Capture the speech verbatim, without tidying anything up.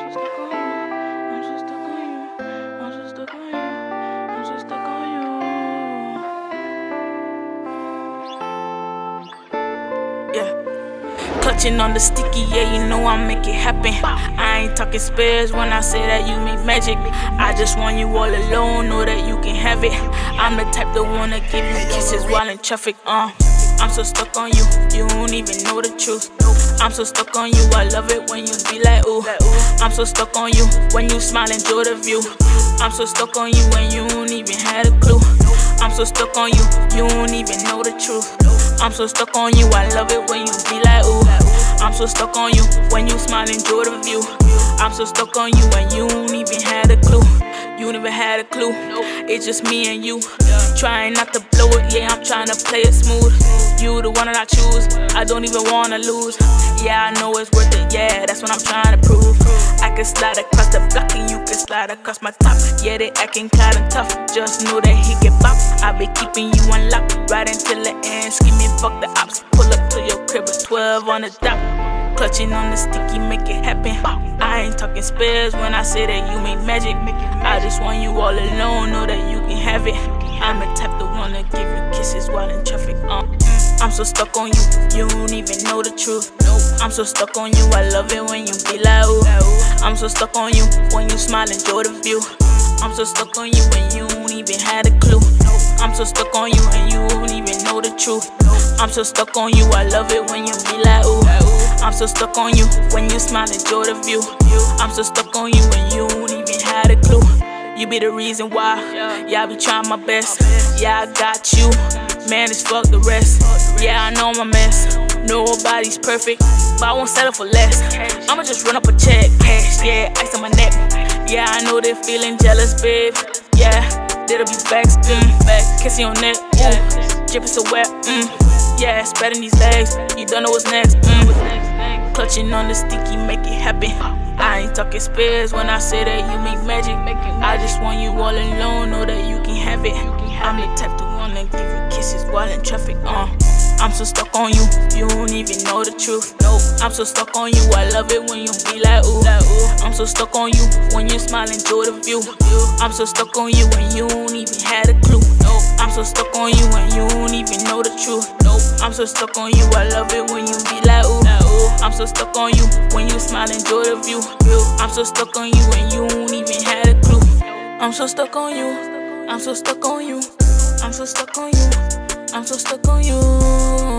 Clutching on the sticky, yeah, you know I make it happen. I ain't talking spares when I say that you make magic. I just want you all alone, know that you can have it. I'm the type that wanna give you kisses while in traffic. Uh, I'm so stuck on you, you don't even know the truth. I'm so stuck on you, I love it when you be like ooh. I'm so stuck on you, when you smile, enjoy the view. I'm so stuck on you when you don't even have a clue. I'm so stuck on you, you don't even know the truth. I'm so stuck on you, I love it when you be like ooh. I'm so stuck on you, when you smile, enjoy the view. I'm so stuck on you when you don't even had a clue. You never had a clue, it's just me and you. Trying not to blow it, yeah, I'm trying to play it smooth. You the one that I choose, I don't even wanna lose. Yeah, I know it's worth it, yeah, that's what I'm trying to prove. I can slide across the block and you can slide across my top. Yeah, they acting kinda tough, just know that he get bop. I be keeping you unlocked, right until the end. Scheming, fuck the ops, pull up to your crib with twelve on the dot. Clutching on the sticky, make it happen. I ain't talking spares when I say that you make magic. I just want you all alone, know that you can have it. I'm the type that wanna give you kisses while in traffic. Uh. I'm so stuck on you, you don't even know the truth. I'm so stuck on you, I love it when you be like ooh. I'm so stuck on you, when you smile, enjoy the view. I'm so stuck on you when you don't even have a clue. I'm so stuck on you and you don't even know the truth. I'm so stuck on you, I love it when you be like ooh. I'm so stuck on you, when you smile, enjoy the view. I'm so stuck on you when you don't even have a clue. You be the reason why, yeah, I be trying my best. Yeah, I got you, man, it's fuck the rest. Yeah, I know I'm a mess, nobody's perfect, but I won't settle for less. I'ma just run up a check, cash, yeah, ice on my neck. Yeah, I know they're feeling jealous, babe. Yeah, that'll be facts, mm, back, kissing your neck, ooh, dripping so wet, mm. Yeah, spreading these legs, you don't know what's next, mm. Clutching on the sticky, make it happen. I ain't talking spares when I say that you make magic. I just want you all alone, know that you can have it. I'm the type to wanna give you kisses while in traffic. Uh, I'm so stuck on you, you don't even know the truth. I'm so stuck on you, I love it when you be like ooh. I'm so stuck on you, when you smile, enjoy the view. I'm so stuck on you when you don't even have a clue. I'm so stuck on you when you don't even know the truth. I'm so stuck on you, I love it when you be like ooh. I'm so stuck on you, when you smile, enjoy the view. I'm so stuck on you when you don't even have a clue. I'm so stuck on you, I'm so stuck on you, I'm so stuck on you, I'm so stuck on you.